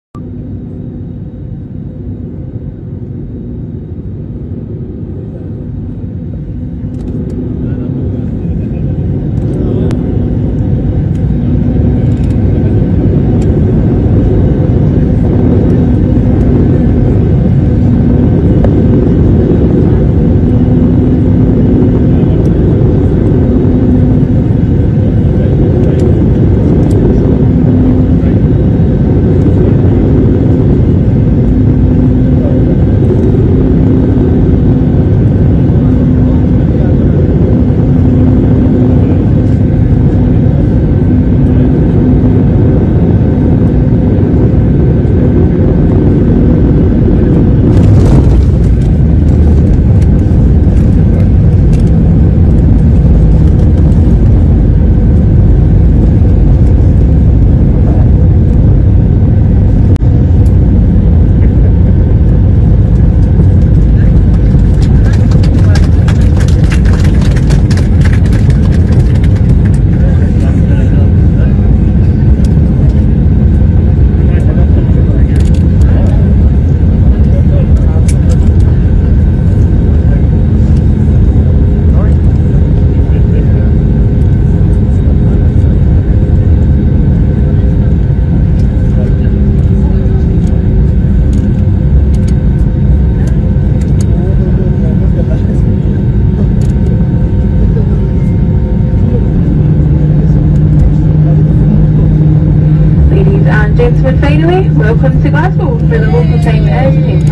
Gentlemen, finally, welcome to Glasgow, where the local time is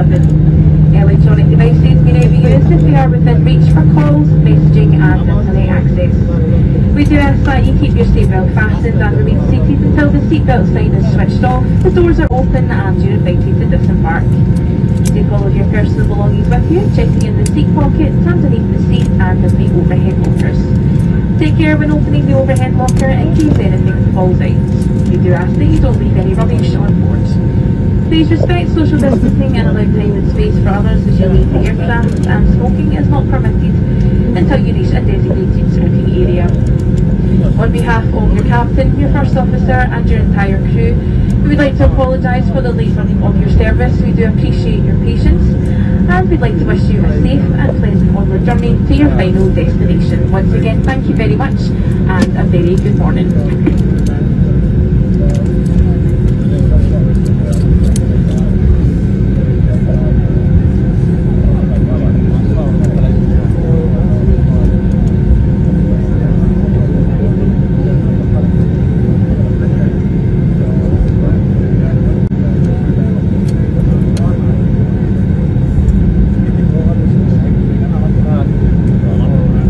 11:10. Electronic devices may now be used if they are within reach for calls, messaging and internet access. We do ask that you keep your seatbelt fastened and remain seated until the seatbelt sign is switched off, the doors are open and you're invited to disembark. Take all of your personal belongings with you, checking in the seat pockets, underneath the seat and in the overhead lockers. Take care when opening the overhead locker in case anything falls out. We do ask that you don't leave any rubbish on board. Please respect social distancing and allow time and space for others as you leave the aircraft, and smoking is not permitted until you reach a designated smoking area. On behalf of your captain, your first officer and your entire crew, we would like to apologise for the late running of your service. We do appreciate your patience and we'd like to wish you a safe and pleasant onward journey to your final destination. Once again, thank you very much and a very good morning.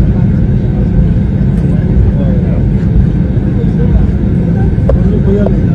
Voy a leer.